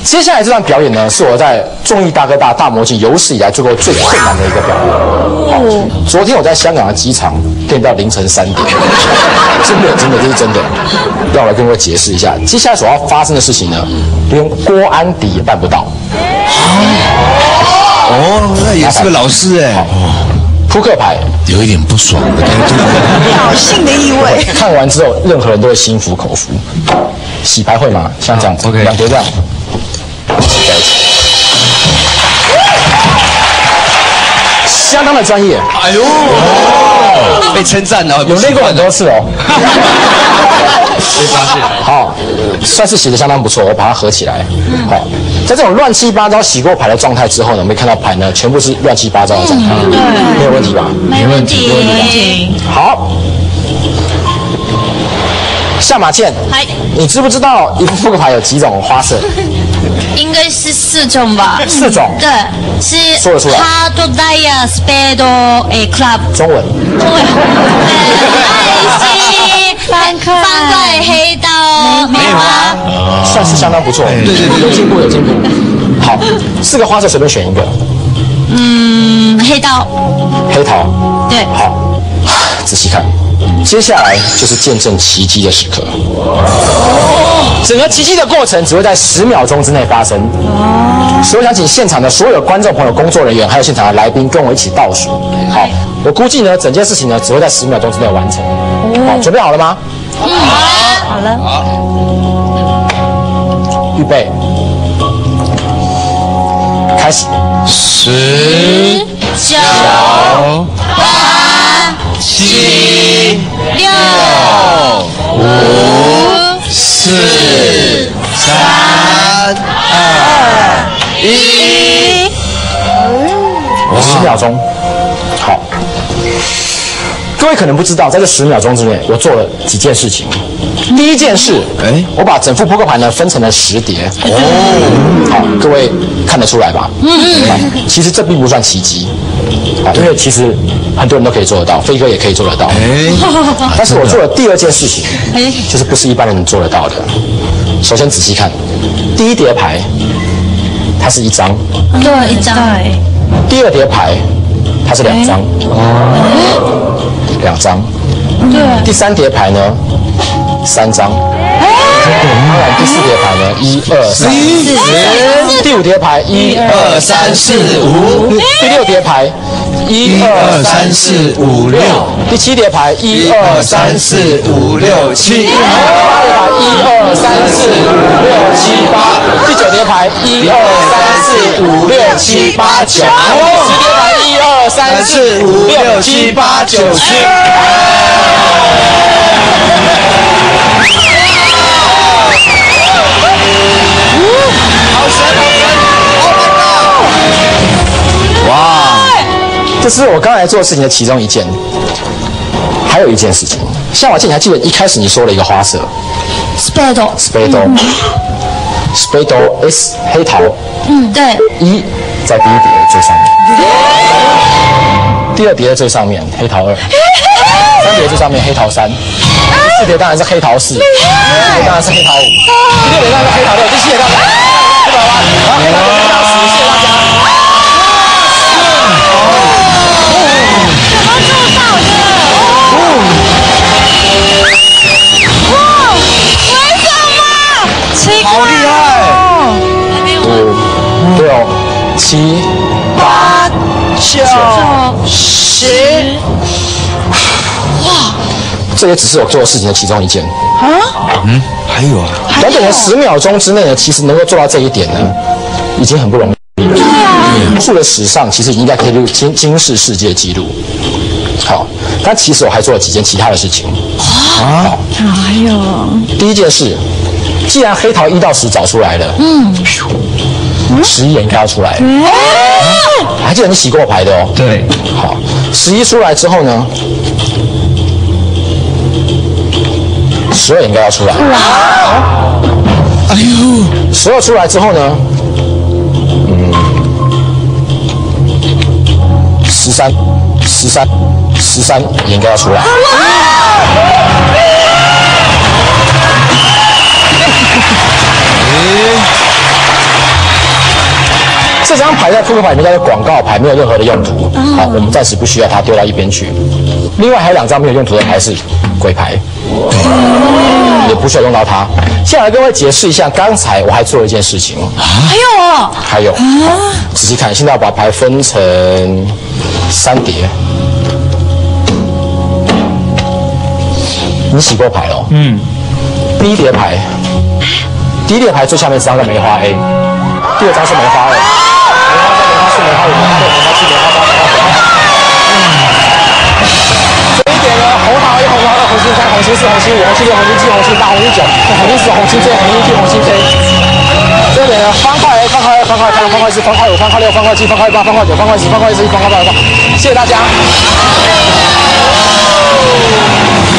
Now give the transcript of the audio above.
接下来这段表演呢，是我在综艺大哥大大魔镜有史以来做过最困难的一个表演。好，昨天我在香港的机场练到凌晨3点，真的，这是真的。让我来跟各位解释一下，接下来所要发生的事情呢，连郭安迪也办不到。 哦，那也是个老师哎。 扑克牌有一点不爽的感觉， 挑衅的意味。 看完之后，任何人都会心服口服。洗牌会吗？像这样子，2叠这样。洗在一起，相当的专业。 哎呦，被称赞了， 有练过很多次哦。 被发现。 好，算是洗得相当不错，我把它合起来。好，在这种乱七八糟洗过牌的状态之后呢，我们看到牌呢全部是乱七八糟的状态，没有问题吧？ 没问题。 好，下马剑。你知不知道一副扑克牌有几种花色？ 应该是4种吧 ？4种。 对，是说得出来。 Heart, Diamond, Spade, Club。 中文。 爱心、方块、黑刀、梅花。 算是相当不错。对，有进步。好，4个花色随便选一个。 黑刀。 黑桃。 对。 好，仔细看。接下来就是见证奇迹的时刻。整个奇迹的过程只会在10秒钟之内发生。所以我想请现场的所有观众朋友、工作人员，还有现场的来宾跟我一起倒数。好，我估计呢，整件事情呢只会在10秒钟之内完成。好，准备好了吗？ 好了。 预备，开始。 10、9、8、7、6、5、4、3、2、1。 10秒钟。好，各位可能不知道，在这10秒钟之内，我做了几件事情。第一件事，我把整副扑克牌呢分成了10叠。好，各位看得出来吧？其实这并不算奇迹，因为其实很多人都可以做得到，飞哥也可以做得到。但是我做了第2件事情，就是不是一般人能做得到的。首先仔细看，第1叠牌，它是1张。 对，1张。 第2叠牌，它是2张。2张。 对。 第3叠牌呢，3张。当然，第4叠牌呢，1、2、3、4。第5叠牌1、2、3、4、5。第6叠牌1、2、3、4、5、6。第7叠牌1、2、3、4、5、6、7。第8叠牌1、2、3、4、5、6、7、8。第9叠牌1、2、3、4、5、6、7、8、9。第10叠牌1、2、3、4、5、6、7、8、9、10。哇！这是我刚才做的事情的其中1件，还有1件事情。像我记得你还记得一开始你说了一个花色 ，Spade S 黑桃。 对。 1在第1叠的最上面，第2叠的最上面黑桃2，3叠最上面黑桃3，第4叠当然是黑桃4，第5叠当然是黑桃5，第6叠当然是黑桃6，第7叠当然是黑桃8，好，黑桃9、黑桃10，谢谢大家。 怎么做到的？哇！为什么？奇怪。 好厉害 5、6、7、8、9、10。哇！这也只是我做的事情的其中1件。 还有啊， 短短的10秒钟之内呢，其实能够做到这一点呢，已经很不容易了。武术的史上其实应该可以入金氏世界纪录。好，但其实我还做了几件其他的事情。好， 哎呦， 第1件事，既然黑桃1到10找出来了，11也应该要出来。还记得你洗过牌的哦。 对。 好，11出来之后呢，12也应该要出来。 哎呦 ，12出来之后呢，13也应该要出来。 这张牌在扑克牌里面叫做广告牌，没有任何的用途。好，我们暂时不需要它，丢到一边去。另外还有2张没有用途的牌是鬼牌，也不需要用到它。现在来跟各位解释一下，刚才我还做了一件事情。 还有哦， 还有，仔细看，现在我把牌分成3叠。你洗过牌了？第一叠牌，第一叠牌最下面这张叫梅花 A， 第2张是梅花2，梅花3、梅花4、梅花5、梅花6、梅花7、梅花8、梅花9。这一点呢，红桃1、红桃2、红心3、红心4、红心5、红心6、红心7、红心8、红心9、红心10、红心J、红心T、红心K。这边呢，方块 A、方块2、方块3、方块4、方块5、方块6、方块7、方块8、方块9、方块10、方块11、方块12、方块。谢谢大家。